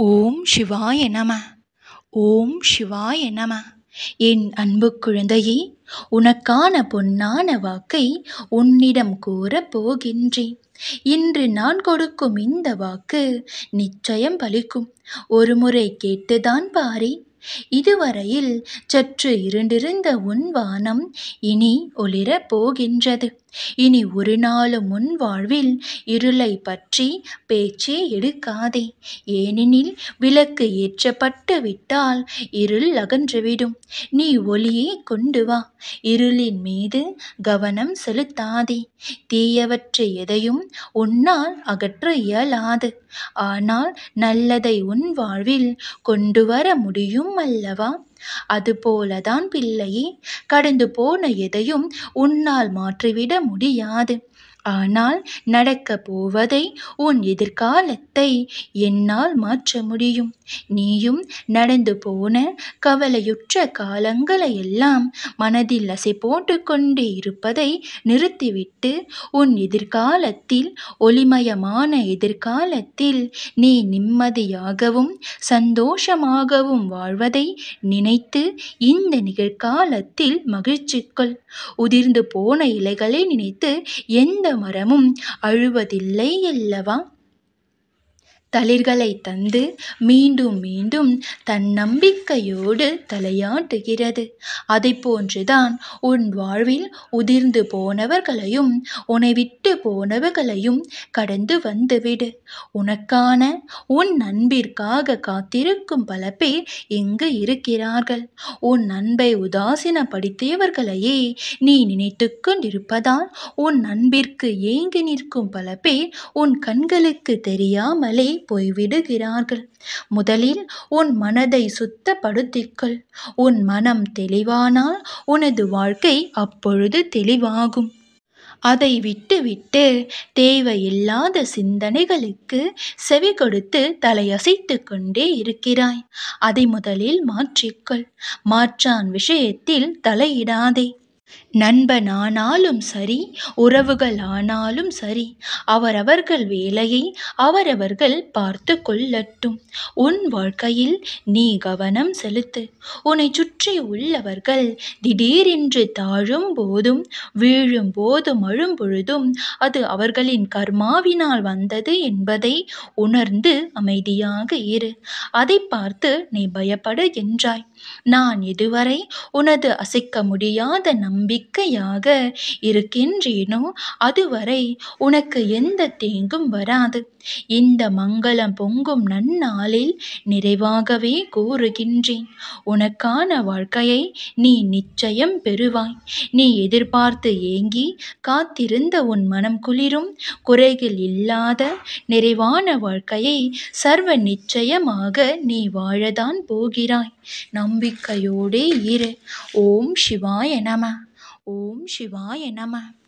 ஓம் சிவாய நம. ஓம் சிவாய நம. என் அன்பு குழந்தையே, உனக்கான பொன்னான வாக்கை உன்னிடம் கூறப் போகின்றேன். இன்று நான் கொடுக்கும் இந்த வாக்கு நிச்சயம் பலிக்கும். ஒரு முறை கேட்டுதான் பாரே. இதுவரையில் சற்று இருண்டிருந்த உன் வானம் இனி ஒளிரப் போகின்றது. இனி ஒரு நாளும் உன் வாழ்வில் இருளை பற்றி பேச்சே எடுக்காதே. ஏனெனில் விளக்கு ஏற்றப்பட்டு விட்டால் இருள் அகன்றுவிடும். நீ ஒளியை கொண்டு வா. இருளின் மீது கவனம் செலுத்தாதே. தீயவற்றை எதையும் உன்னால் அகற்ற இயலாது. ஆனால் நல்லதை உன் வாழ்வில் கொண்டு வர முடியும் அல்லவா? அதுபோலதான் பிள்ளையே, கடந்து போன எதையும் உன்னால் மாற்றிவிட முடியாது. ஆனால் நடக்கப் போவதை, உன் எதிர்காலத்தை என்னால் மாற்ற முடியும். நீயும் நடந்து போன கவலையுற்ற காலங்களை எல்லாம் மனதில் அசை போட்டு கொண்டே இருப்பதை நிறுத்திவிட்டு, உன் எதிர்காலத்தில், ஒளிமயமான எதிர்காலத்தில் நீ நிம்மதியாகவும் சந்தோஷமாகவும் வாழ்வதை நினைத்து இந்த நிகழ்காலத்தில் மகிழ்ச்சி கொள். உதிர்ந்து போன இலைகளை நினைத்து எந்த மரமும் அழுவதில்லை அல்லவா? தளிர்களை தந்து மீண்டும் மீண்டும் தன்னம்பிக்கையோடு தலையாட்டுகிறது. அதை போன்றுதான் உன் வாழ்வில் உதிர்ந்து போனவர்களையும் உன்னை விட்டு போனவர்களையும் கடந்து வந்துவிடு. உனக்கான, உன் அன்பிற்காக காத்திருக்கும் பல பேர் இங்கு இருக்கிறார்கள். உன் அன்பை உதாசீனப்படுத்தியவர்களையே நீ நினைத்து கொண்டிருப்பதால் உன் அன்பிற்கு ஏங்கி நிற்கும் பல பேர் உன் கண்களுக்கு தெரியாமலே போய்விடுகிறார்கள். முதலில் உன் மனதை சுத்தப்படுத்திக்கொள். உன் மனம் தெளிவானால் உனது வாழ்க்கை அப்பொழுது தெளிவாகும். அதை விட்டுவிட்டு தேவையில்லாத சிந்தனைகளுக்கு செவி கொடுத்து தலையசைத்து கொண்டே இருக்கிறாய். அதை முதலில் மாற்றிக்கொள். மாற்றான் விஷயத்தில் தலையிடாதே. நண்பனானாலும் சரி, உறவுகள் ஆனாலும் சரி, அவரவர்கள் வேலையை அவரவர்கள் பார்த்து கொள்ளட்டும். உன் வாழ்க்கையில் நீ கவனம் செலுத்து. உன்னை சுற்றி உள்ளவர்கள் திடீரென்று தாழும் போதும் வீழும் போதும் அழும் பொழுதும் அது அவர்களின் கர்மாவினால் வந்தது என்பதை உணர்ந்து அமைதியாக இரு. அதை பார்த்து நீ பயப்படுகின்றாய். நான் இதுவரை உனது அசைக்க முடியாத நம்பிக்கையாக இருக்கின்றேனோ அதுவரை உனக்கு எந்த தீங்கும் வராது. இந்த மங்களம் பொங்கும் நன்னாளில் நிறைவாகவே கூறுகின்றேன், உனக்கான வாழ்க்கையை நீ நிச்சயம் பெறுவாய். நீ எதிர்பார்த்து ஏங்கி காத்திருந்த உன் மனம் குளிரும், குறைகள் இல்லாத நிறைவான வாழ்க்கையை சர்வ நிச்சயமாக நீ வாழதான் போகிறாய். நம்பிக்கையோடே இரு. ஓம் சிவாய நம. ஓம் சிவாய நம.